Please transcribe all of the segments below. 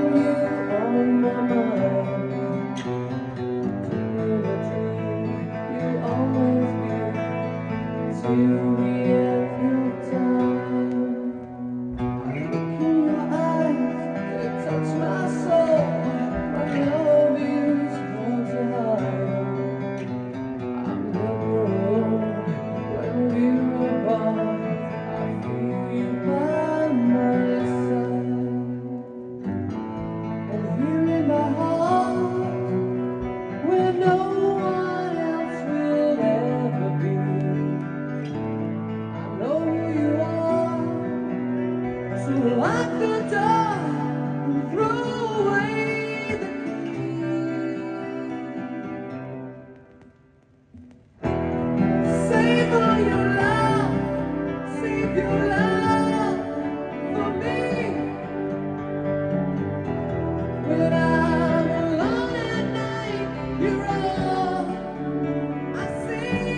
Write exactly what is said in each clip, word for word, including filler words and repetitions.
you on my mind. In a dream, you'll always be till the end of time. Look in your eyes, they touch my soul. My love is hard to hide. I'm never alone when we're apart. I feel you by my side. And here in my heart, where no one else will ever be, I know who you are. So lock the door and throw away the key. Save all your love, save your love for me. When I'm alone at night, you're all I see.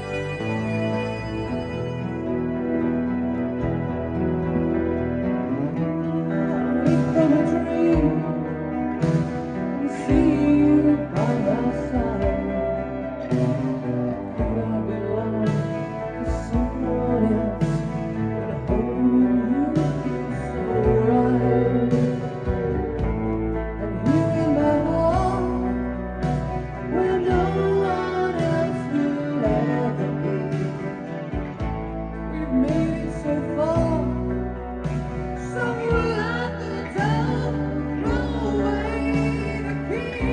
Wake from a dream and see you by my side. Could I belong to someone else when holding you feels so right? And here in my heart, where no one else will ever be, we've made it so far. So we'll lock the door, throw away the key.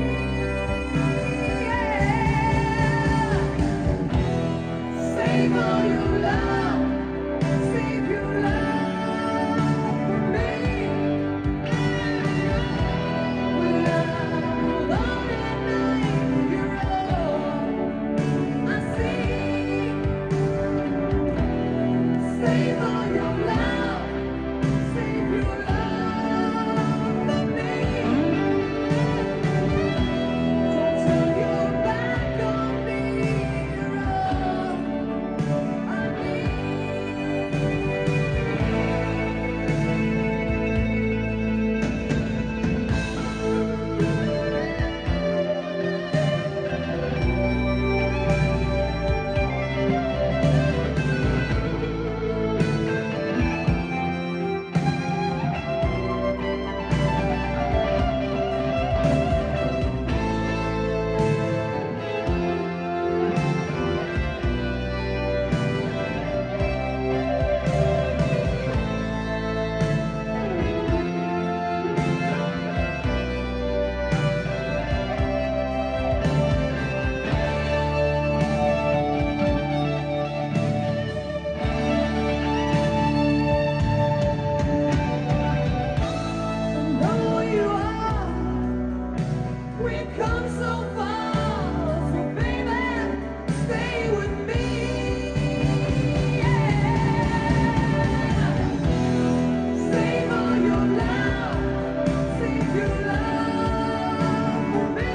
Yeah. Save all your love, save your love for me. When I'm alone at night, you're all I see. Save all your love, save your love for me. Don't turn your back on me, you're all I know who you are. We've come so far, so baby, stay with me. Yeah. Save all your love, save your love for me.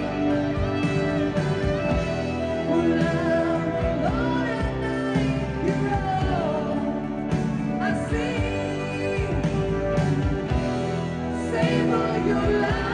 When I'm alone at night, you're all I see. Save all your love.